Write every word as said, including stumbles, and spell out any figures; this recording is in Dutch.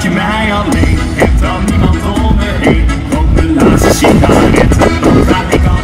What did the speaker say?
laat je mij alleen, heb dan niemand om me heen. Rook mijn laatste sigaret, dan ga ik al.